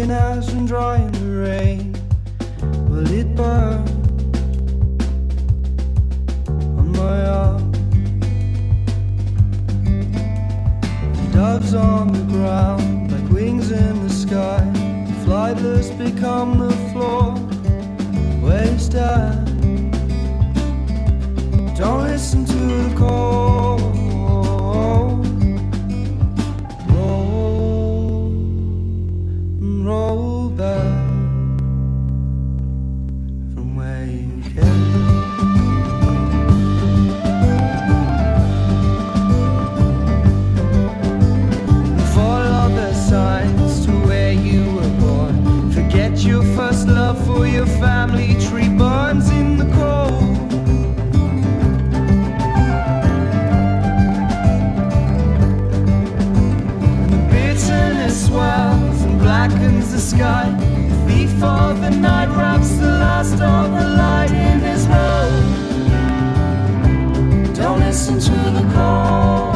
skin has been dry in the rain. Will it burn on my arm? Doves on the ground, like wings in the sky. Flightless become the floor where you stand. Don't listen to the call. Roll and roll back from where you came. Follow the signs to where you were born. Forget your first love, for your family tree burns in the cold. Swells and blackens the sky. The thief of the night wraps the last of the light in his robe. Don't listen to the call.